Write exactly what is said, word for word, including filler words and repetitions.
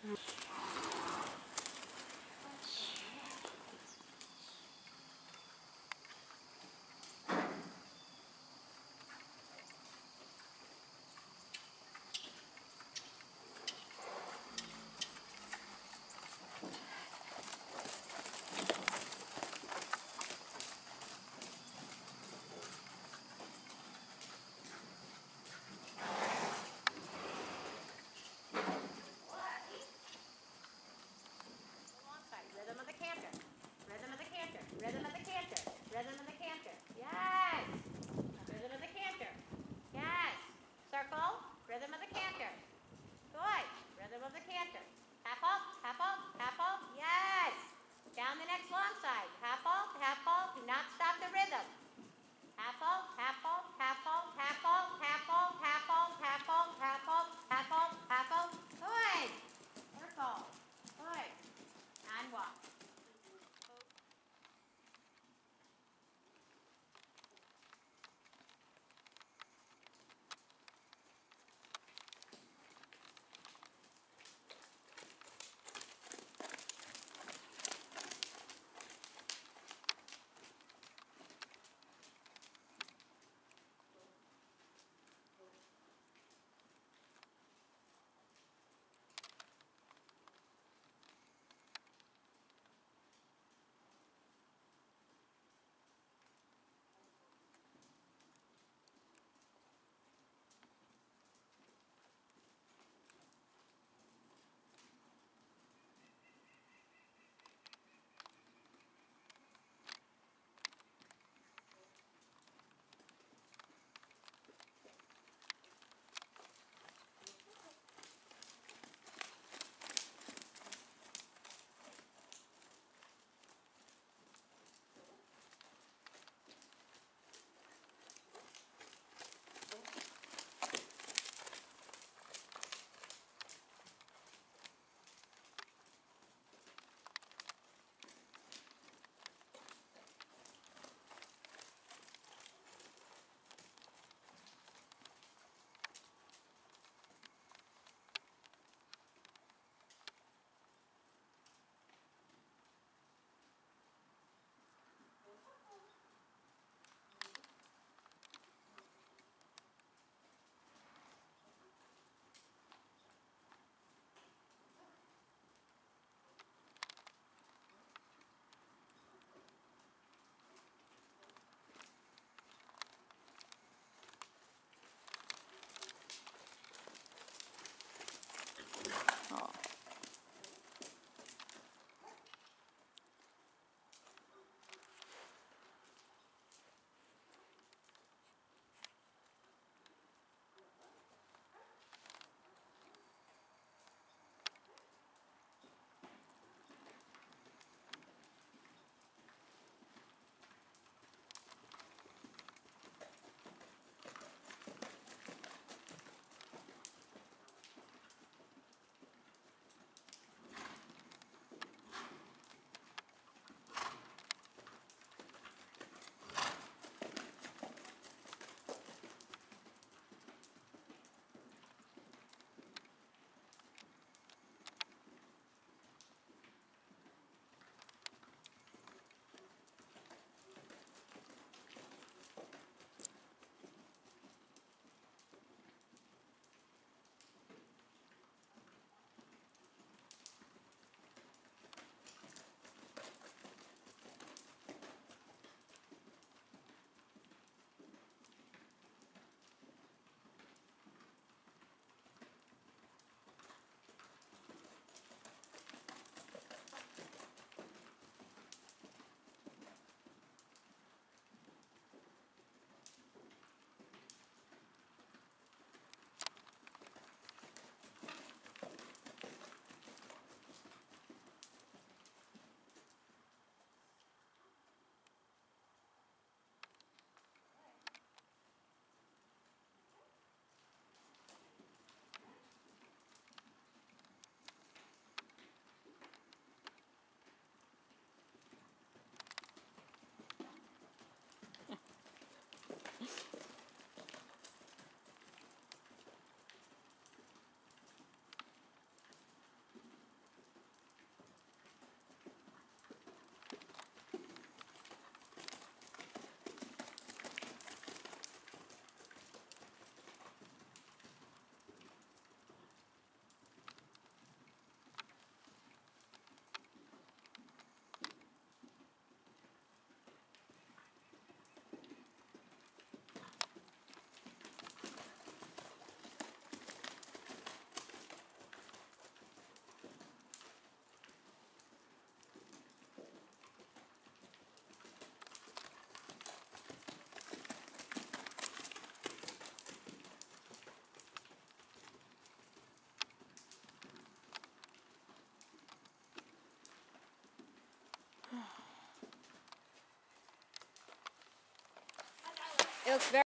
Rhythm of the canter. Rhythm of the canter. Yes. Rhythm of the canter. Yes. Circle. Rhythm of the canter. Good. Rhythm of the canter. Half halt, half halt, half halt. Yes. Down the next long side. Half halt, half halt. Do not stop the rhythm. Half halt, half halt, half halt, half halt, half halt, half halt, half halt, half halt, half halt, half halt. Good. Circle. Good. And walk. Looks very